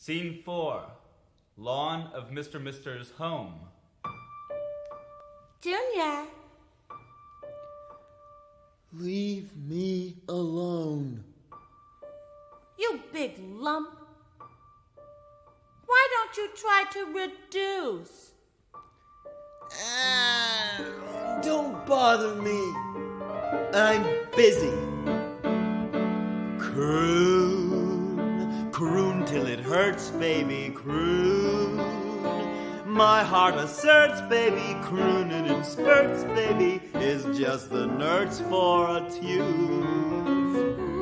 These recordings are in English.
Scene 4. Lawn of Mr. Mister's home. Junior. Leave me alone. You big lump. Why don't you try to reduce? Don't bother me. I'm busy. Croon, croon till it hurts, baby, croon. My heart asserts, baby, crooning in spurts, baby, is just the nerds for a tune.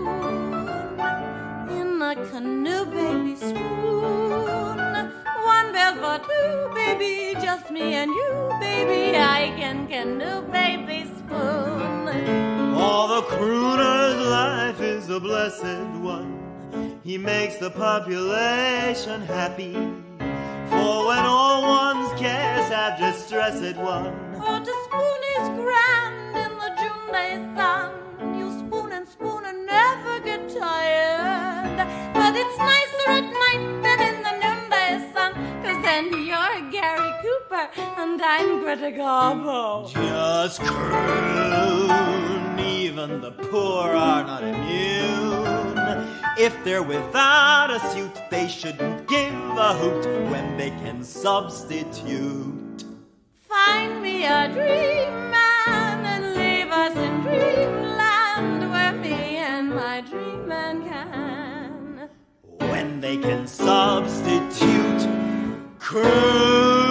In the canoe, baby, spoon. One bell for two, baby, just me and you, baby. I can canoe, baby, spoon. Oh, the crooner's life is a blessed one. He makes the population happy. For when all one's cares have distressed one. Oh, to spoon is grand in the June day sun. You spoon and never get tired. But it's nicer at night than in the noonday sun. 'Cause then you're Gary Cooper and I'm Greta Garbo. Just croon, even the poor are not immune. If they're without a suit, they shouldn't give a hoot when they can substitute. Find me a dream man and leave us in dreamland where me and my dream man can. When they can substitute croon.